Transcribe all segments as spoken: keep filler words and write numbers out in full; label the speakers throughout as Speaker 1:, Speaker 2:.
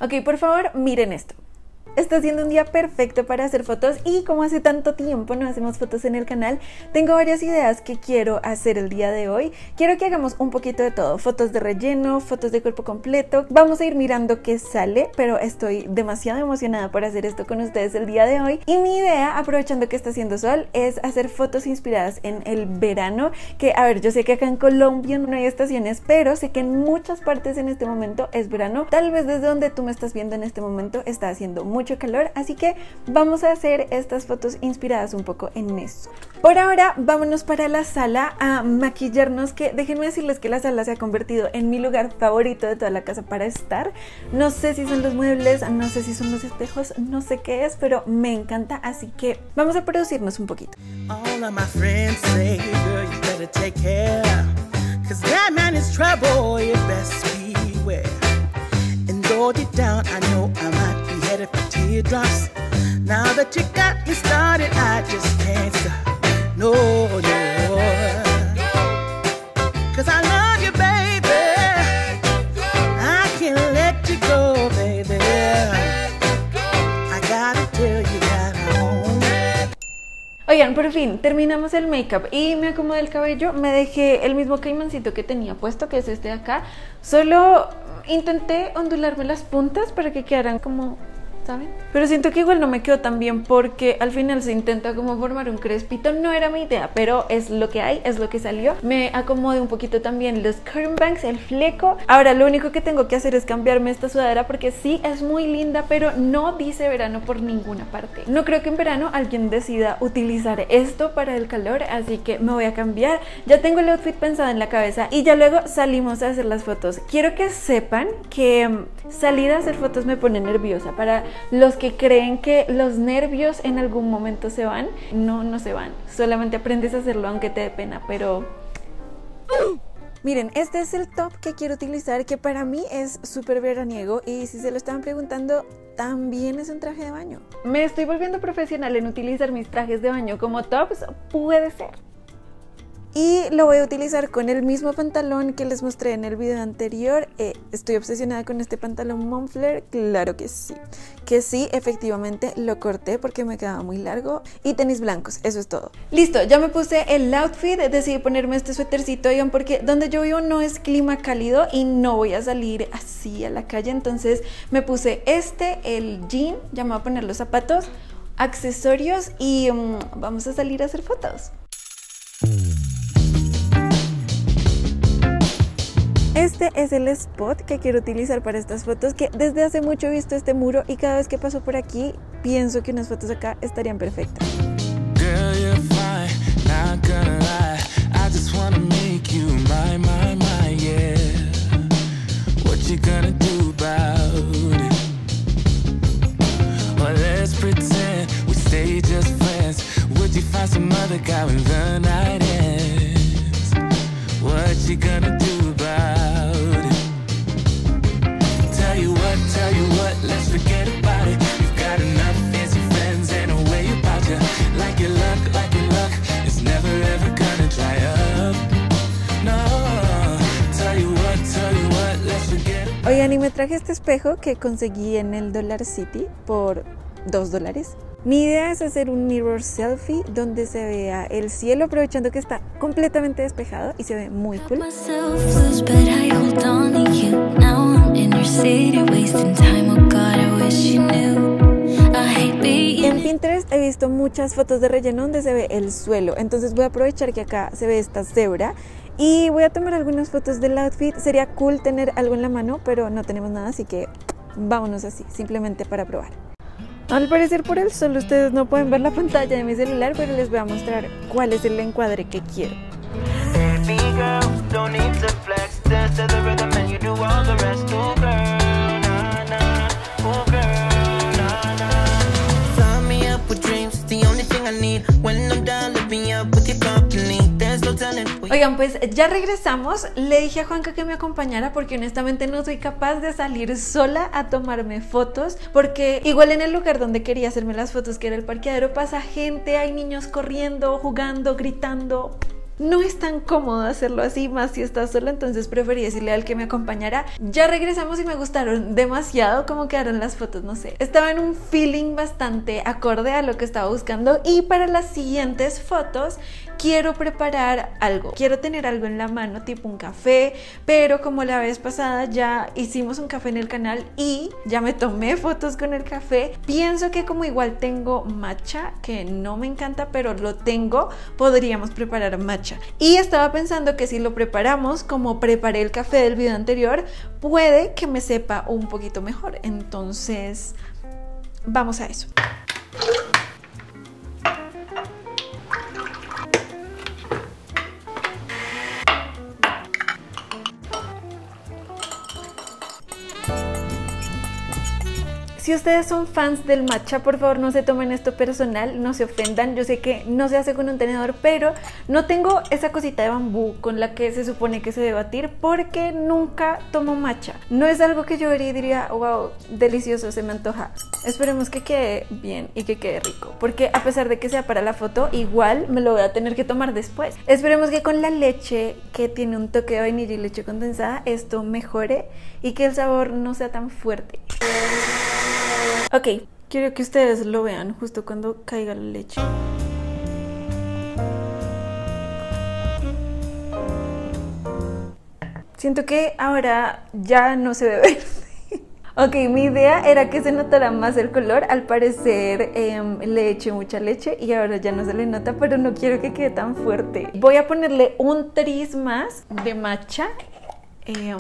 Speaker 1: Ok, por favor, miren esto. Está siendo un día perfecto para hacer fotos y como hace tanto tiempo no hacemos fotos en el canal, tengo varias ideas que quiero hacer el día de hoy. Quiero que hagamos un poquito de todo, fotos de relleno, fotos de cuerpo completo. Vamos a ir mirando qué sale, pero estoy demasiado emocionada por hacer esto con ustedes el día de hoy. Y mi idea, aprovechando que está haciendo sol, es hacer fotos inspiradas en el verano. Que, a ver, yo sé que acá en Colombia no hay estaciones, pero sé que en muchas partes en este momento es verano. Tal vez desde donde tú me estás viendo en este momento está haciendo mucho calor, así que vamos a hacer estas fotos inspiradas un poco en eso. Por ahora vámonos para la sala a maquillarnos, que déjenme decirles que la sala se ha convertido en mi lugar favorito de toda la casa para estar. No sé si son los muebles, no sé si son los espejos, no sé qué es, pero me encanta, así que vamos a producirnos un poquito. All of my friends say, girl, you better take care, 'cause that man is trouble, you best beware. And though deep down I know I might be headed for teardrops, now that you got me started I just can't stop, no, no, 'cause I love you, baby, I can't let you go, baby, I gotta tell you that I own it. Oigan, por fin terminamos el make-up y me acomodé el cabello. Me dejé el mismo caimancito que tenía puesto, que es este de acá. Solo intenté ondularme las puntas para que quedaran como, ¿saben? Pero siento que igual no me quedó tan bien porque al final se intenta como formar un crespito. No era mi idea, pero es lo que hay, es lo que salió. Me acomodé un poquito también los curtain bangs, el fleco. Ahora lo único que tengo que hacer es cambiarme esta sudadera porque sí es muy linda, pero no dice verano por ninguna parte. No creo que en verano alguien decida utilizar esto para el calor, así que me voy a cambiar. Ya tengo el outfit pensado en la cabeza y ya luego salimos a hacer las fotos. Quiero que sepan que salir a hacer fotos me pone nerviosa. Para los que creen que los nervios en algún momento se van, no, no se van. Solamente aprendes a hacerlo aunque te dé pena, pero... Miren, este es el top que quiero utilizar, que para mí es súper veraniego y si se lo estaban preguntando, también es un traje de baño. ¿Me estoy volviendo profesional en utilizar mis trajes de baño como tops? Puede ser. Y lo voy a utilizar con el mismo pantalón que les mostré en el video anterior. Eh, estoy obsesionada con este pantalón Moncler, claro que sí. Que sí, efectivamente lo corté porque me quedaba muy largo. Y tenis blancos, eso es todo. Listo, ya me puse el outfit, decidí ponerme este suétercito, oigan, porque donde yo vivo no es clima cálido y no voy a salir así a la calle. Entonces me puse este, el jean, ya me voy a poner los zapatos, accesorios y um, vamos a salir a hacer fotos. Este es el spot que quiero utilizar para estas fotos, que desde hace mucho he visto este muro y cada vez que paso por aquí pienso que unas fotos acá estarían perfectas. Oigan, y me traje este espejo que conseguí en el Dollar City por dos dólares. Mi idea es hacer un mirror selfie donde se vea el cielo, aprovechando que está completamente despejado y se ve muy cool. En Pinterest he visto muchas fotos de relleno donde se ve el suelo, entonces voy a aprovechar que acá se ve esta cebra y voy a tomar algunas fotos del outfit. Sería cool tener algo en la mano, pero no tenemos nada, así que vámonos así, simplemente para probar. Al parecer por el sol ustedes no pueden ver la pantalla de mi celular, pero les voy a mostrar cuál es el encuadre que quiero. Oigan, pues ya regresamos. Le dije a Juanca que me acompañara porque honestamente no soy capaz de salir sola a tomarme fotos, porque igual en el lugar donde quería hacerme las fotos, que era el parqueadero, pasa gente, hay niños corriendo, jugando, gritando. no es tan cómodo hacerlo así, más si estás sola, entonces preferí decirle al que me acompañara. Ya regresamos y me gustaron demasiado cómo quedaron las fotos, no sé, estaba en un feeling bastante acorde a lo que estaba buscando. Y para las siguientes fotos quiero preparar algo, quiero tener algo en la mano, tipo un café, pero como la vez pasada ya hicimos un café en el canal y ya me tomé fotos con el café, pienso que como igual tengo matcha, que no me encanta, pero lo tengo, podríamos preparar matcha. Y estaba pensando que si lo preparamos como preparé el café del video anterior, puede que me sepa un poquito mejor. Entonces, vamos a eso. Si ustedes son fans del matcha, por favor no se tomen esto personal, no se ofendan. Yo sé que no se hace con un tenedor, pero no tengo esa cosita de bambú con la que se supone que se debe batir porque nunca tomo matcha. No es algo que yo vería y diría, wow, delicioso, se me antoja. Esperemos que quede bien y que quede rico, porque a pesar de que sea para la foto, igual me lo voy a tener que tomar después. Esperemos que con la leche, que tiene un toque de vainilla y leche condensada, esto mejore y que el sabor no sea tan fuerte. Ok, quiero que ustedes lo vean justo cuando caiga la leche. Siento que ahora ya no se ve verde. Ok, mi idea era que se notara más el color. Al parecer eh, le eché mucha leche y ahora ya no se le nota, pero no quiero que quede tan fuerte. Voy a ponerle un tris más de matcha. Eh,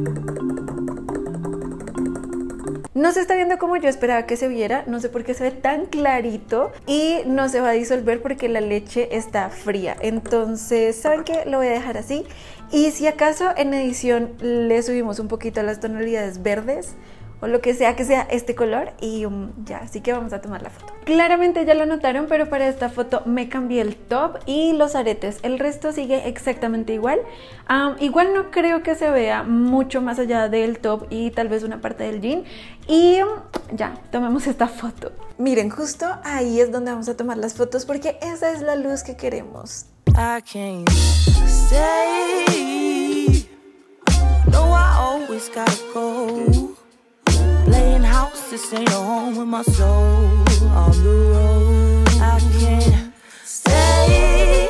Speaker 1: No se está viendo como yo esperaba que se viera, no sé por qué se ve tan clarito y no se va a disolver porque la leche está fría. Entonces, ¿saben qué? Lo voy a dejar así y si acaso en edición le subimos un poquito a las tonalidades verdes o lo que sea que sea este color y um, ya, así que vamos a tomar la foto. Claramente ya lo notaron, pero para esta foto me cambié el top y los aretes, el resto sigue exactamente igual. Um, igual no creo que se vea mucho más allá del top y tal vez una parte del jean y um, ya, tomemos esta foto. Miren, justo ahí es donde vamos a tomar las fotos porque esa es la luz que queremos. I can't stay. No, I always gotta go. Playing house, this ain't a home with my soul on the road. I can't stay.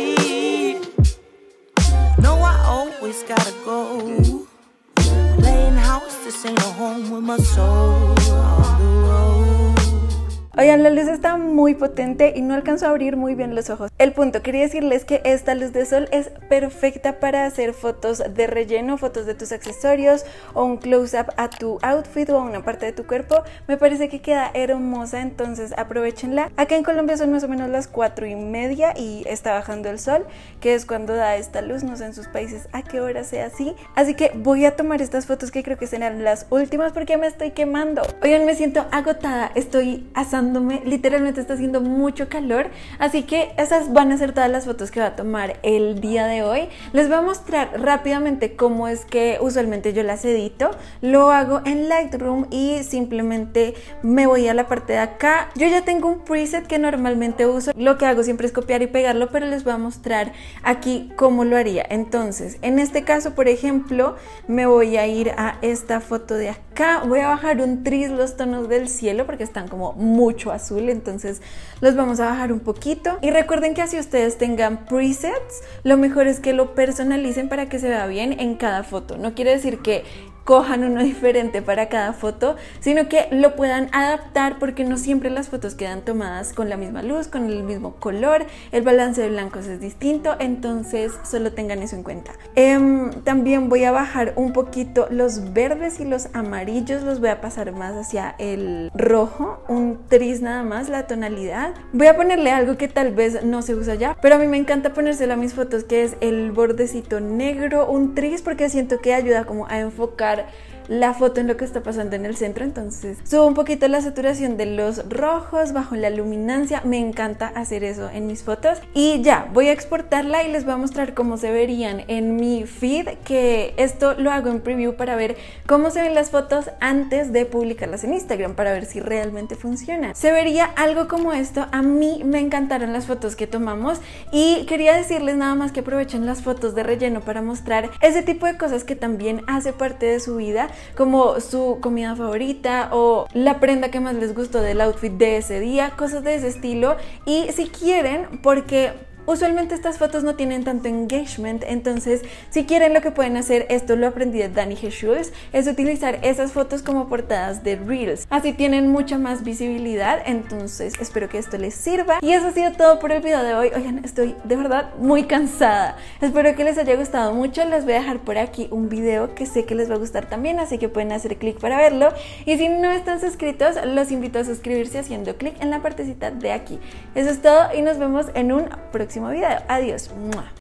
Speaker 1: No, I always gotta go. Playing house, this ain't a home with my soul on the road. Oigan, la luz está muy potente y no alcanzo a abrir muy bien los ojos. El punto, quería decirles que esta luz de sol es perfecta para hacer fotos de relleno, fotos de tus accesorios o un close-up a tu outfit o a una parte de tu cuerpo. Me parece que queda hermosa, entonces aprovechenla. Acá en Colombia son más o menos las cuatro y media y está bajando el sol, que es cuando da esta luz. No sé en sus países a qué hora sea así. Así que voy a tomar estas fotos que creo que serán las últimas porque me estoy quemando. Oigan, me siento agotada, estoy asando. Literalmente está haciendo mucho calor, así que esas van a ser todas las fotos que voy a tomar el día de hoy. Les voy a mostrar rápidamente cómo es que usualmente yo las edito. Lo hago en Lightroom y simplemente me voy a la parte de acá. Yo ya tengo un preset que normalmente uso, lo que hago siempre es copiar y pegarlo, pero les voy a mostrar aquí cómo lo haría. Entonces, en este caso, por ejemplo, me voy a ir a esta foto de acá, voy a bajar un tris los tonos del cielo porque están como mucho azul, entonces los vamos a bajar un poquito. Y recuerden que así ustedes tengan presets, lo mejor es que lo personalicen para que se vea bien en cada foto. No quiere decir que cojan uno diferente para cada foto, sino que lo puedan adaptar porque no siempre las fotos quedan tomadas con la misma luz, con el mismo color, el balance de blancos es distinto, entonces solo tengan eso en cuenta. Eh, también voy a bajar un poquito los verdes y los amarillos, los voy a pasar más hacia el rojo, un tris nada más, la tonalidad. Voy a ponerle algo que tal vez no se usa ya, pero a mí me encanta ponérselo a mis fotos, que es el bordecito negro, un tris, porque siento que ayuda como a enfocar la foto en lo que está pasando en el centro. Entonces subo un poquito la saturación de los rojos, bajo la luminancia. Me encanta hacer eso en mis fotos. Y ya, voy a exportarla y les voy a mostrar cómo se verían en mi feed, que esto lo hago en preview para ver cómo se ven las fotos antes de publicarlas en Instagram, para ver si realmente funciona. Se vería algo como esto. A mí me encantaron las fotos que tomamos y quería decirles nada más que aprovechen las fotos de relleno para mostrar ese tipo de cosas que también hace parte de su vida, como su comida favorita o la prenda que más les gustó del outfit de ese día, cosas de ese estilo. Y si quieren, porque usualmente estas fotos no tienen tanto engagement, entonces si quieren, lo que pueden hacer, esto lo aprendí de Dani G. Schulz, es utilizar esas fotos como portadas de Reels, así tienen mucha más visibilidad. Entonces espero que esto les sirva y eso ha sido todo por el video de hoy. Oigan, estoy de verdad muy cansada, espero que les haya gustado mucho. Les voy a dejar por aquí un video que sé que les va a gustar también, así que pueden hacer clic para verlo, y si no están suscritos, los invito a suscribirse haciendo clic en la partecita de aquí. Eso es todo y nos vemos en un próximo video. Adiós.